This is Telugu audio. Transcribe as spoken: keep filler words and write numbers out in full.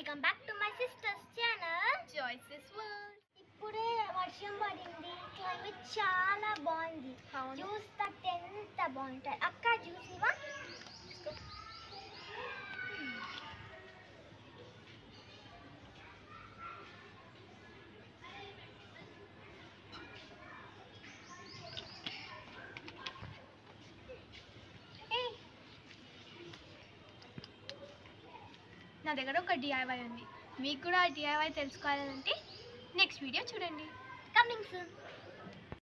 Welcome back to my sisters channel Joyce's world. ఇప్పుడే వర్షం పడింది, క్లైమేట్ చాలా బాగుంది. చూస్తే ఎంత బాగుంటుంది అక్క. చూసివా? నా దగ్గర ఒక డిఐవై ఉంది. మీకు కూడా ఆ డిఐవై తెలుసుకోవాలంటే నెక్స్ట్ వీడియో చూడండి. Coming soon.